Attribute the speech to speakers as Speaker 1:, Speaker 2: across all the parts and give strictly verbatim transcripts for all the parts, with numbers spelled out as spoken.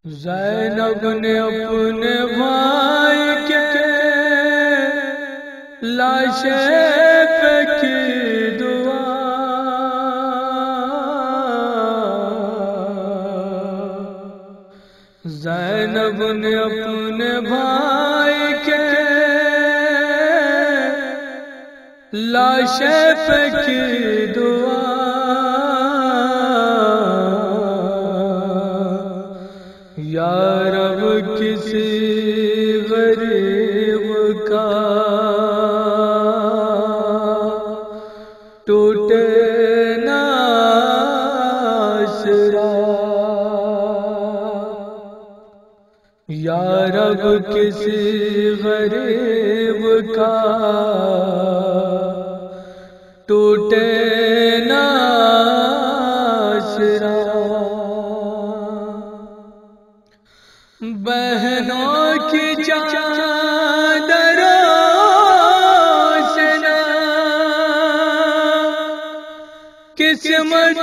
Speaker 1: زینب نے اپنے بھائی کے لاشے پہ کی دعا، زینب نے اپنے بھائی کے لاشے پہ کی دعا، یا رب کسی غریب کا ٹوٹے نہ آسرا، یا رب کسی غریب کا ٹوٹے نہ آسرا۔ بہنوں کی چادروں سے نہ قسمت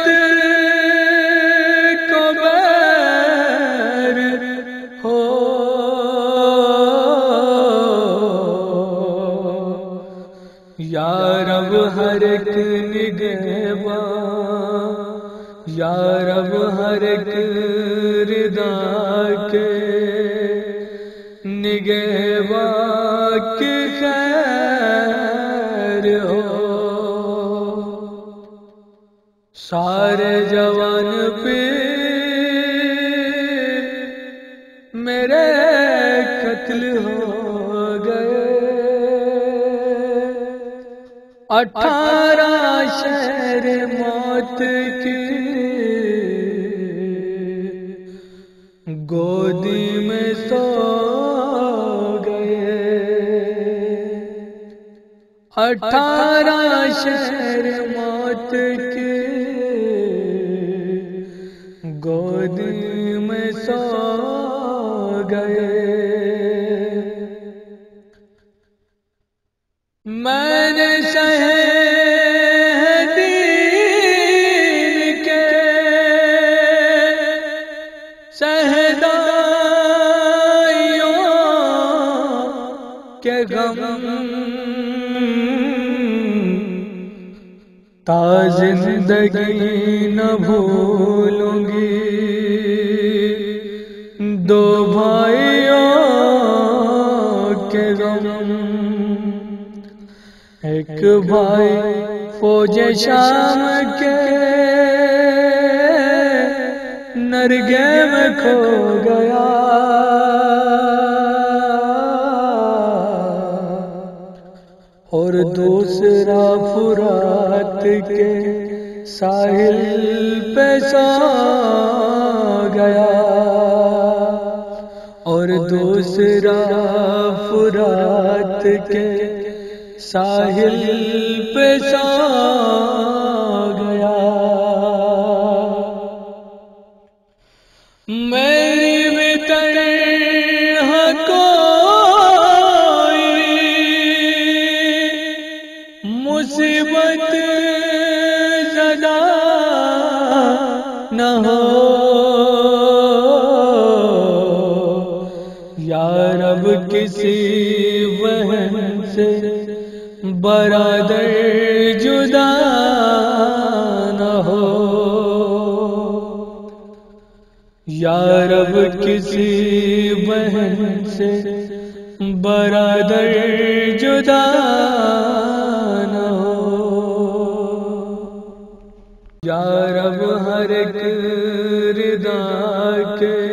Speaker 1: کو بیر ہو، یا رب ہر ایک نگہباں، یا رب ہر ایک رضا کے نگہباں کی خیر ہو۔ سارے جوان پیر میرے قتل ہو گئے، اٹھارہ شہر موت کی گودی میں سو گئے، اٹھارہ شہر موت کی گودی میں سو گئے۔ میں نے سہے دین کے سہدائیوں کے غم، تا زندگی نہ بھولوں گی دو بھائیوں کے غم۔ ایک بھائی فوج شام کے نرگے میں کھو گیا، اور دوسرا فرات کے ساحل پہ سو گیا، اور دوسرا فرات کے ساحل پہ سو گیا۔ میری بھی تنہا کوئی مصیبت زدہ نہ ہو، یا رب کسی بہن سے برادر جدا نہ ہو، یا رب کسی بہن سے برادر جدا نہ ہو، یا رب ہر ایک رضا کے